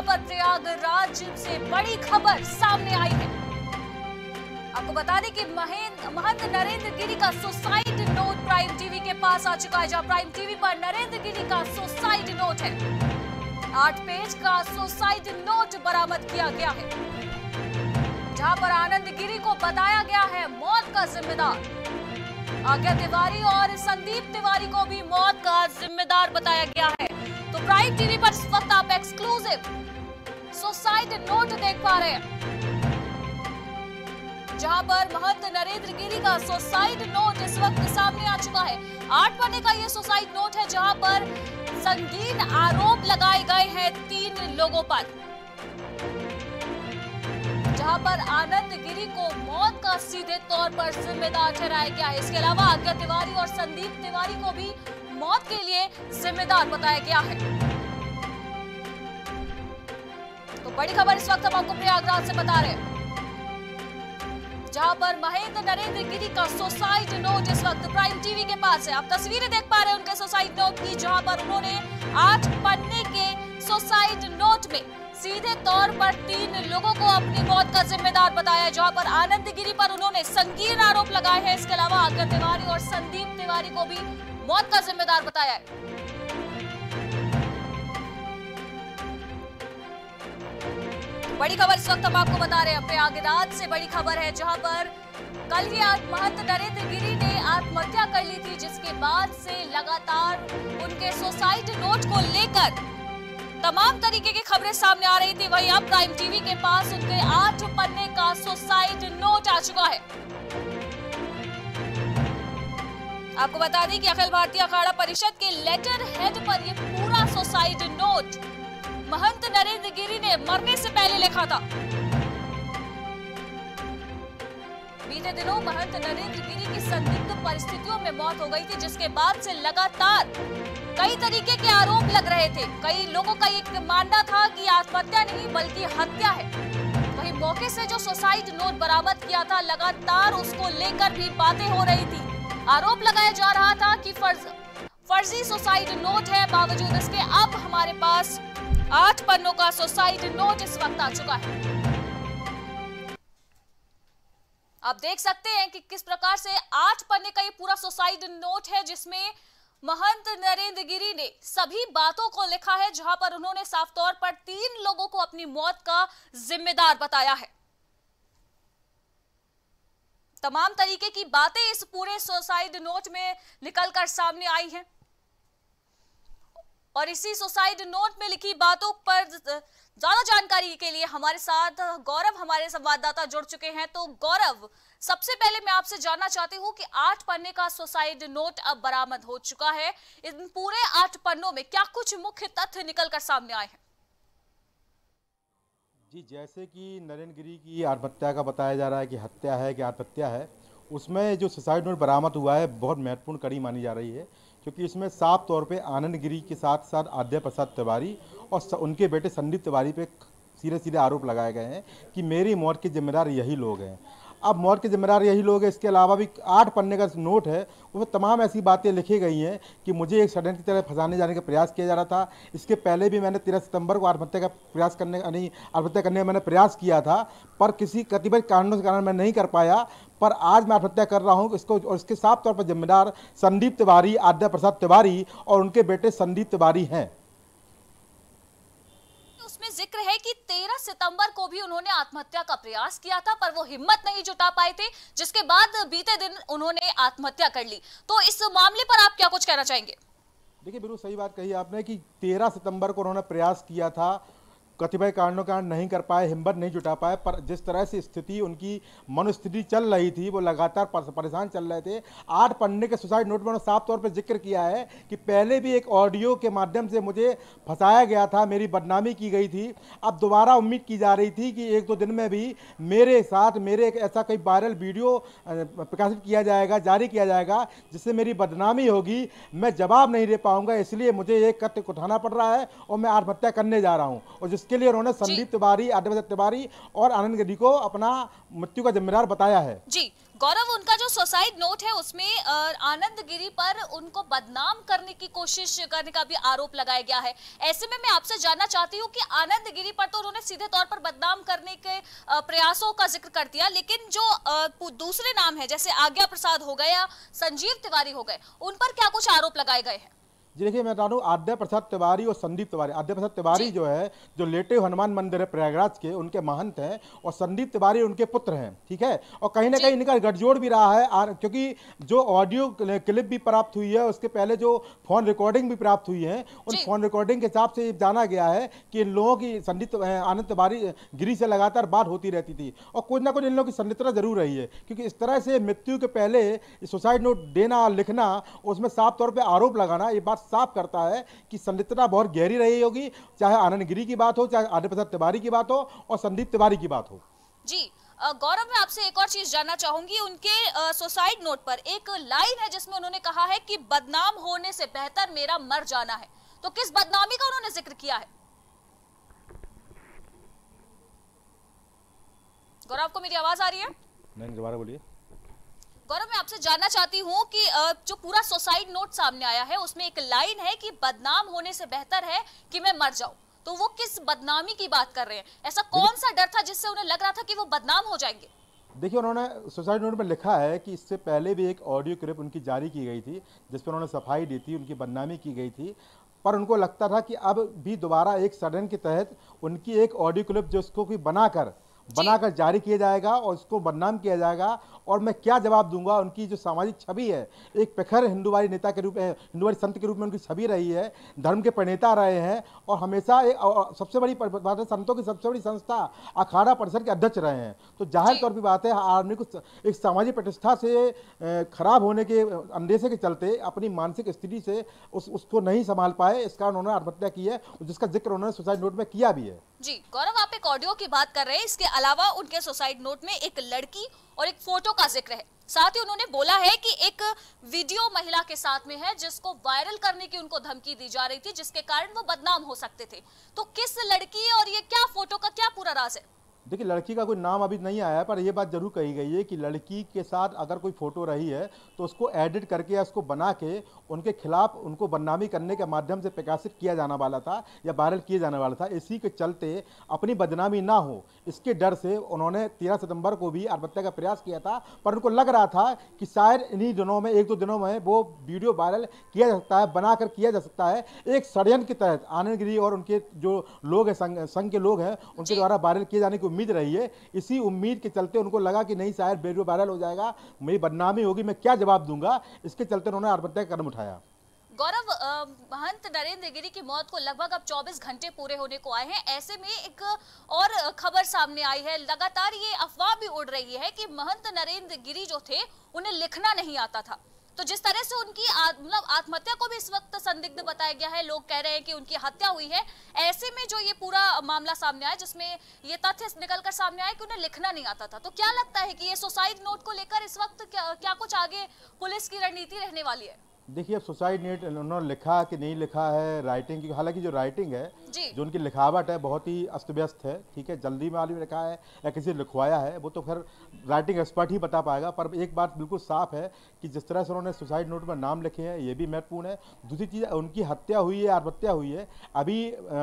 पर प्रयागराज से बड़ी खबर सामने आई है। आपको बता दें कि महंत नरेंद्र गिरी का सुसाइड नोट प्राइम टीवी के पास आ चुका है, जहां प्राइम टीवी पर नरेंद्र गिरी का सुसाइड नोट है। 8 पेज का सुसाइड नोट बरामद किया गया है, जहां पर आनंद गिरी को बताया गया है मौत का जिम्मेदार। आज्ञा तिवारी और संदीप तिवारी को भी मौत का जिम्मेदार बताया गया है। तो प्राइम टीवी पर इस वक्त आप एक्सक्लूसिव सुसाइड नोट देख पा रहे हैं, जहां पर महंत नरेंद्र गिरी का सुसाइड नोट इस वक्त सामने आ चुका है। 8 पन्ने का ये सुसाइड नोट है, जहां पर संगीन आरोप लगाए गए हैं 3 लोगों पर, जहां पर आनंद गिरी को मौत का सीधे तौर पर जिम्मेदार ठहराया गया है। इसके अलावा आज्ञा तिवारी और संदीप तिवारी को भी मौत के लिए जिम्मेदार बताया गया है। तो बड़ी खबर इस वक्त हम आपको प्रयागराज से बता रहे हैं, जहां पर महंत नरेंद्र गिरी का सुसाइड नोट इस वक्त प्राइम टीवी के पास है। आप तस्वीरें देख पा रहे हैं उनके सुसाइड नोट की, जहां पर उन्होंने 8 पन्ने के सुसाइड नोट में सीधे तौर पर 3 लोगों को अपनी मौत का जिम्मेदार बताया, जहां पर आनंद गिरी पर उन्होंने संगीन आरोप लगाए हैं। इसके अलावा आज्ञा तिवारी और संदीप तिवारी को भी मौत का जिम्मेदार बताया है। बड़ी खबर इस वक्त हम आपको बता रहे हैं, प्रयागराज से बड़ी खबर है, जहां पर कल ही महंत नरेंद्र गिरी ने आत्महत्या कर ली थी, जिसके बाद से लगातार उनके सुसाइड नोट को लेकर तमाम तरीके की खबरें सामने आ रही थी। वहीं अब प्राइम टीवी के पास उनके 8 पन्ने का सुसाइड नोट आ चुका है। आपको बता दें कि अखिल भारतीय अखाड़ा परिषद के लेटर हेड पर यह पूरा सुसाइड नोट महंत नरेंद्र गिरी ने मरने से पहले लिखा था। बीते दिनों महंत नरेंद्र गिरी की संदिग्ध परिस्थितियों में मौत हो गई थी, जिसके बाद से लगातार कई तरीके के आरोप लग रहे थे। कई लोगों का ये मानना था कि आत्महत्या नहीं बल्कि हत्या है। वहीं मौके से जो सुसाइड नोट बरामद किया था, लगातार उसको लेकर भी बातें हो रही थी। आरोप लगाया जा रहा था कि फर्जी सुसाइड नोट है, बावजूद इसके अब हमारे पास 8 पन्नों का सुसाइड नोट इस वक्त आ चुका है। आप देख सकते हैं कि किस प्रकार से 8 पन्ने का ये पूरा सुसाइड नोट है, जिसमें महंत नरेंद्र गिरी ने सभी बातों को लिखा है, जहां पर उन्होंने साफ तौर पर 3 लोगों को अपनी मौत का जिम्मेदार बताया है। तमाम तरीके की बातें इस पूरे सुसाइड नोट में निकलकर सामने आई हैं, और इसी सुसाइड नोट में लिखी बातों पर ज्यादा जानकारी के लिए हमारे साथ गौरव, हमारे संवाददाता, जुड़ चुके हैं। तो गौरव, सबसे पहले मैं आपसे जानना चाहती हूं कि 8 पन्ने का सुसाइड नोट अब बरामद हो चुका है। इन पूरे 8 पन्नों में क्या कुछ मुख्य तथ्य निकलकर सामने आए हैं? जी, जैसे कि नरेंद्र गिरी की आत्महत्या का बताया जा रहा है कि हत्या है कि आत्महत्या है, उसमें जो सुसाइड नोट बरामद हुआ है बहुत महत्वपूर्ण कड़ी मानी जा रही है, क्योंकि इसमें साफ तौर पे आनंद गिरी के साथ साथ आद्या प्रसाद तिवारी और उनके बेटे संदीप तिवारी पे सीधे सीधे आरोप लगाए गए हैं कि मेरी मौत के जिम्मेदार यही लोग हैं। अब मौत के जिम्मेदार यही लोग हैं, इसके अलावा भी 8 पन्ने का नोट है, उसमें तमाम ऐसी बातें लिखी गई हैं कि मुझे एक षड्यंत्र की तरह फंसाने जाने का प्रयास किया जा रहा था। इसके पहले भी मैंने 13 सितंबर को आत्महत्या करने का मैंने प्रयास किया था, पर किसी प्रतिबद्ध कारणों के कारण मैं नहीं कर पाया। पर आज मैं आत्महत्या कर रहा हूँ इसको, और इसके साफ तौर पर जिम्मेदार संदीप तिवारी, आद्या प्रसाद तिवारी और उनके बेटे संदीप तिवारी हैं। उसमें जिक्र है कि 13 सितंबर को भी उन्होंने आत्महत्या का प्रयास किया था, पर वो हिम्मत नहीं जुटा पाए थे, जिसके बाद बीते दिन उन्होंने आत्महत्या कर ली। तो इस मामले पर आप क्या कुछ कहना चाहेंगे? देखिए, बिल्कुल सही बात कही आपने कि 13 सितंबर को उन्होंने प्रयास किया था, कतिपय कारणों के कारण नहीं कर पाए, हिम्मत नहीं जुटा पाए, पर जिस तरह से स्थिति उनकी मनोस्थिति चल रही थी, वो लगातार परेशान चल रहे थे। 8 पन्ने के सुसाइड नोट में उन्होंने साफ तौर पर जिक्र किया है कि पहले भी एक ऑडियो के माध्यम से मुझे फंसाया गया था, मेरी बदनामी की गई थी। अब दोबारा उम्मीद की जा रही थी कि 1-2 दिन में भी मेरे साथ एक ऐसा कोई वायरल वीडियो प्रकाशित किया जाएगा, जारी किया जाएगा, जिससे मेरी बदनामी होगी। मैं जवाब नहीं दे पाऊंगा, इसलिए मुझे ये कत्ल उठाना पड़ रहा है और मैं आत्महत्या करने जा रहा हूँ। और जिसके लिए उन्होंने संदीप तिवारी, आद्या प्रसाद तिवारी और आनंद गिरी को अपना मृत्यु का जिम्मेदार बताया है। जी, गौरव, उनका जो सुसाइड नोट है उसमें आनंद गिरी पर उनको बदनाम करने की कोशिश करने का भी आरोप लगाया गया है। ऐसे में मैं आपसे जानना चाहती हूँ कि आनंद गिरी पर तो उन्होंने सीधे तौर पर बदनाम करने के प्रयासों का जिक्र कर दिया, लेकिन जो दूसरे नाम है जैसे आज्ञा प्रसाद हो गए या संजीव तिवारी हो गए, उन पर क्या कुछ आरोप लगाए गए हैं? जी देखिए, मैं बता दूं, आद्या प्रसाद तिवारी और संदीप तिवारी, आद्या प्रसाद तिवारी जो है, जो लेटे हनुमान मंदिर है प्रयागराज के, उनके महंत हैं, और संदीप तिवारी उनके पुत्र हैं, ठीक है। और कहीं ना कहीं इनका गठजोड़ भी रहा है, क्योंकि जो ऑडियो क्लिप भी प्राप्त हुई है, उसके पहले जो फोन रिकॉर्डिंग भी प्राप्त हुई है, उन फोन रिकॉर्डिंग के हिसाब से जाना गया है कि इन लोगों की संदीप आनंद तिवारी गिरी से लगातार बात होती रहती थी, और कुछ ना कुछ इन लोगों की संलिप्तता जरूर रही है, क्योंकि इस तरह से मृत्यु के पहले सुसाइड नोट देना, लिखना, उसमें साफ तौर पर आरोप लगाना, ये बात साफ करता है कि संलिप्तता बहुत गहरी रही होगी, चाहे आनंद गिरी की बात हो, चाहे आद्या प्रसाद तिवारी की बात हो, और संदीप तिवारी की बात हो। जी गौरव, मैं आपसे एक और चीज जानना चाहूंगी। उनके सुसाइड नोट पर एक लाइन है जिसमें उन्होंने कहा है कि बदनाम होने से बेहतर मेरा मर जाना है। तो किस बदनामी का उन्होंने जिक्र किया है? गौरव, आपको मेरी आवाज आ रही है? नहीं, दोबारा बोलिए। गौरव, मैं आपसे जानना चाहती हूँ कि जो पूरा सुसाइड नोट सामने आया है उसमें एक लाइन है कि बदनाम होने से बेहतर है कि मैं मर जाऊं, तो वो किस बदनामी की बात कर रहे हैं? ऐसा कौन सा डर था जिससे उन्हें लग रहा था कि वो बदनाम हो जाएंगे? देखिए, उन्होंने सुसाइड नोट में लिखा है कि इससे पहले भी एक ऑडियो क्लिप उनकी जारी की गई थी, जिस पर उन्होंने सफाई दी थी, उनकी बदनामी की गई थी, पर उनको लगता था कि अब भी दोबारा एक षड्यंत्र के तहत उनकी एक ऑडियो क्लिप जो उसको कोई बनाकर जारी किया जाएगा और उसको बदनाम किया जाएगा, और मैं क्या जवाब दूंगा। उनकी जो सामाजिक छवि है, एक प्रखर हिंदूवादी नेता के रूप में, हिंदूवादी संत के रूप में उनकी छवि रही है, धर्म के प्रणेता रहे हैं, और हमेशा सबसे बड़ी बात है, संतों की सबसे बड़ी संस्था अखाड़ा परिषद के अध्यक्ष रहे हैं। तो जाहिर तौर पर बात है, आदमी को एक सामाजिक प्रतिष्ठा से खराब होने के अंदेशे के चलते अपनी मानसिक स्थिति से उसको नहीं संभाल पाए, इस कारण उन्होंने आत्महत्या की है, जिसका जिक्र उन्होंने सुसाइड नोट में किया भी है। जी गौरव, आप एक ऑडियो की बात कर रहे हैं, इसके अलावा उनके सुसाइड नोट में एक लड़की और एक फोटो का जिक्र है। साथ ही उन्होंने बोला है कि एक वीडियो महिला के साथ में है जिसको वायरल करने की उनको धमकी दी जा रही थी, जिसके कारण वो बदनाम हो सकते थे। तो किस लड़की और ये क्या फोटो का क्या पूरा राज है? देखिए, लड़की का कोई नाम अभी नहीं आया है, पर यह बात जरूर कही गई है कि लड़की के साथ अगर कोई फोटो रही है तो उसको एडिट करके या उसको बना के उनके खिलाफ उनको बदनामी करने के माध्यम से प्रकाशित किया जाने वाला था या वायरल किया जाने वाला था। इसी के चलते अपनी बदनामी ना हो, इसके डर से उन्होंने 13 सितंबर को भी आत्महत्या का प्रयास किया था, पर उनको लग रहा था कि शायद इन्हीं दिनों में, 1-2 दिनों में वो वीडियो वायरल किया जा सकता है, बनाकर किया जा सकता है, एक षड्यंत्र के तहत आनंद गिरी और उनके जो लोग हैं, संघ के लोग हैं, उनके द्वारा वायरल किए जाने की उम्मीद रही है। इसी उम्मीद के चलते उनको लगा कि नहीं, शायद वीडियो वायरल हो जाएगा, मेरी बदनामी होगी, मैं क्या जवाब दूंगा, इसके चलते उन्होंने आत्महत्या का कदम उठाया। गौरव, महंत नरेंद्र गिरी की मौत को लगभग अब 24 घंटे पूरे होने को आए हैं। ऐसे में एक और खबर सामने आई है, लगातार ये अफवाह भी उड़ रही है कि महंत नरेंद्र गिरी जो थे उन्हें लिखना नहीं आता था। तो जिस तरह से उनकी मतलब आत्महत्या को भी इस वक्त संदिग्ध बताया गया है, लोग कह रहे हैं कि उनकी हत्या हुई है। ऐसे में जो ये पूरा मामला सामने आया, जिसमें ये तथ्य निकलकर सामने आया कि उन्हें लिखना नहीं आता था, तो क्या लगता है कि ये सुसाइड नोट को लेकर इस वक्त क्या कुछ आगे पुलिस की रणनीति रहने वाली है? देखिए, अब सुसाइड नोट उन्होंने लिखा कि नहीं लिखा है, राइटिंग की, हालांकि जो राइटिंग है, जो उनकी लिखावट है, बहुत ही अस्त व्यस्त है, ठीक है, जल्दी में आदमी लिखा है या किसी ने लिखवाया है, वो तो खैर राइटिंग एक्सपर्ट ही बता पाएगा। पर एक बात बिल्कुल साफ है कि जिस तरह से उन्होंने सुसाइड नोट में नाम लिखे हैं, ये भी महत्वपूर्ण है। दूसरी चीज़, उनकी हत्या हुई है, आत्महत्या हुई है, अभी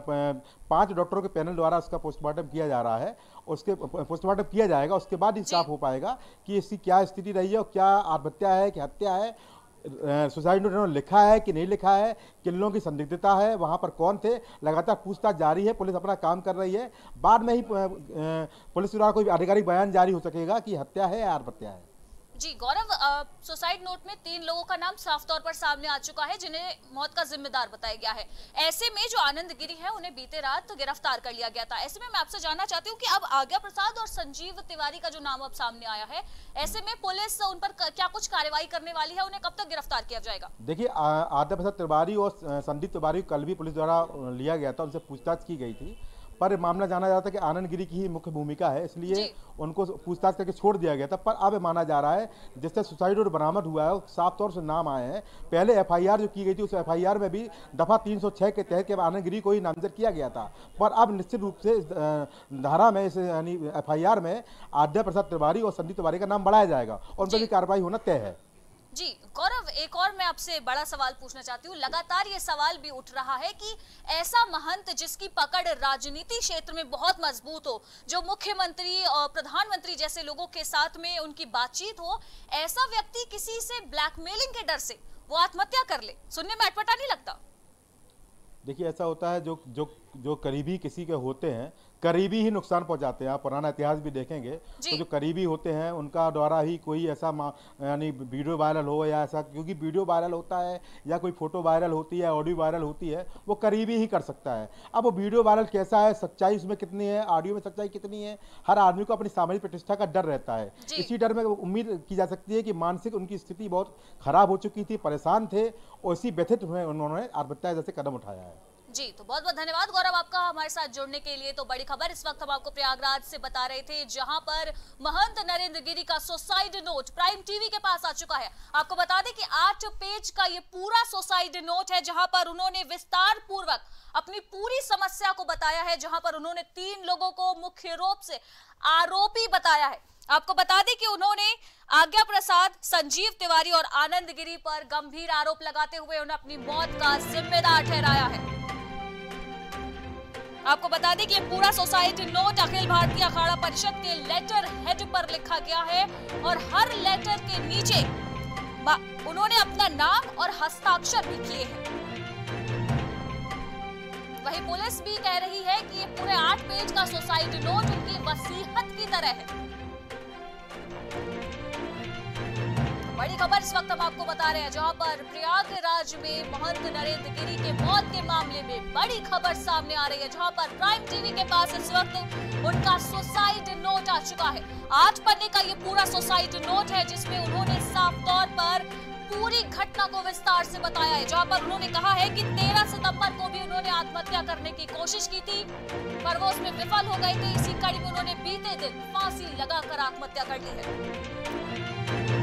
5 डॉक्टरों के पैनल द्वारा उसका पोस्टमार्टम किया जा रहा है, उसके पोस्टमार्टम किया जाएगा, उसके बाद ही साफ हो पाएगा कि इसकी क्या स्थिति रही है और क्या आत्महत्या है कि हत्या है। सुसाइड नोट उन्होंने लिखा है कि नहीं लिखा है, किन लोगों की संदिग्धता है, वहां पर कौन थे, लगातार पूछताछ जारी है, पुलिस अपना काम कर रही है। बाद में ही पुलिस द्वारा कोई आधिकारिक बयान जारी हो सकेगा कि हत्या है या आत्महत्या है। जी गौरव, सुसाइड नोट में 3 लोगों का नाम साफ तौर पर सामने आ चुका है जिन्हें मौत का जिम्मेदार बताया गया है। ऐसे में जो आनंद गिरी है उन्हें बीते रात गिरफ्तार कर लिया गया था। ऐसे में मैं आपसे जानना चाहती हूँ कि अब आज्ञा प्रसाद और संजीव तिवारी का जो नाम अब सामने आया है, ऐसे में पुलिस उन पर क्या कुछ कार्रवाई करने वाली है? उन्हें कब तक गिरफ्तार किया जाएगा? देखिए, आज्ञा प्रसाद तिवारी और संदीप तिवारी को कल भी पुलिस द्वारा लिया गया था, उनसे पूछताछ की गई थी, पर मामला जाना जाता है कि आनंद गिरी की ही मुख्य भूमिका है, इसलिए जी। उनको पूछताछ करके छोड़ दिया गया था। पर अब माना जा रहा है जिससे सुसाइड नोट बरामद हुआ है साफ तौर से नाम आए हैं। पहले एफआईआर जो की गई थी उस एफआईआर में भी दफा 306 के तहत आनंद गिरी को ही नामजद किया गया था। पर अब निश्चित रूप से धारा में यानी एफआईआर में आद्या प्रसाद तिवारी और संदीप तिवारी का नाम बढ़ाया जाएगा और उन पर भी कार्रवाई होना तय है। जी गौरव, एक और मैं आपसे बड़ा सवाल पूछना चाहती हूँ। लगातार ये सवाल भी उठ रहा है कि ऐसा महंत जिसकी पकड़ राजनीति क्षेत्र में बहुत मजबूत हो, जो मुख्यमंत्री और प्रधानमंत्री जैसे लोगों के साथ में उनकी बातचीत हो, ऐसा व्यक्ति किसी से ब्लैकमेलिंग के डर से वो आत्महत्या कर ले, सुनने में अटपटा नहीं लगता? देखिए ऐसा होता है जो करीबी किसी के होते हैं करीबी ही नुकसान पहुंचाते हैं। आप पुराना इतिहास भी देखेंगे तो जो करीबी होते हैं उनका द्वारा ही कोई ऐसा यानी वीडियो वायरल हो या ऐसा, क्योंकि वीडियो वायरल होता है या कोई फोटो वायरल होती है, ऑडियो वायरल होती है, वो करीबी ही कर सकता है। अब वो वीडियो वायरल कैसा है, सच्चाई उसमें कितनी है, ऑडियो में सच्चाई कितनी है, हर आदमी को अपनी सामाजिक प्रतिष्ठा का डर रहता है। इसी डर में उम्मीद की जा सकती है कि मानसिक उनकी स्थिति बहुत खराब हो चुकी थी, परेशान थे और इसी व्यथित हुए उन्होंने आत्महत्या जैसे कदम उठाया है। जी तो बहुत बहुत धन्यवाद गौरव आपका हमारे साथ जुड़ने के लिए। तो बड़ी खबर इस वक्त हम आपको प्रयागराज से बता रहे थे, जहां पर महंत नरेंद्र गिरी का सुसाइड नोट प्राइम टीवी के पास आ चुका है। आपको बता दें कि 8 पेज का ये पूरा सुसाइड नोट है, जहां पर उन्होंने विस्तार पूर्वक अपनी पूरी समस्या को बताया है, जहां पर उन्होंने 3 लोगों को मुख्य रूप से आरोपी बताया है। आपको बता दें कि उन्होंने आज्ञा प्रसाद, संजीव तिवारी और आनंद गिरी पर गंभीर आरोप लगाते हुए उन्हें अपनी मौत का जिम्मेदार ठहराया है। आपको बता दें कि ये पूरा सुसाइड नोट अखिल भारतीय अखाड़ा परिषद के लेटर हेड पर लिखा गया है और हर लेटर के नीचे उन्होंने अपना नाम और हस्ताक्षर भी किए हैं। वहीं पुलिस भी कह रही है कि ये पूरे 8 पेज का सुसाइड नोट उनकी वसीयत की तरह है। बड़ी खबर इस वक्त हम आपको बता रहे हैं, जहां पर प्रयागराज में महंत नरेंद्र गिरी के मौत के मामले में बड़ी खबर सामने आ रही है, जहां पर प्राइम टीवी के पास इस वक्त उनका सुसाइड नोट आ चुका है। 8 पन्ने का ये पूरा सुसाइड नोट है, जिसमें उन्होंने साफ तौर पर पूरी घटना को विस्तार से बताया है, जहां पर उन्होंने कहा है कि 13 सितंबर को भी उन्होंने आत्महत्या करने की कोशिश की थी, पर वो उसमें विफल हो गए थे। इसी कड़ी में उन्होंने बीते दिन फांसी लगाकर आत्महत्या कर ली है।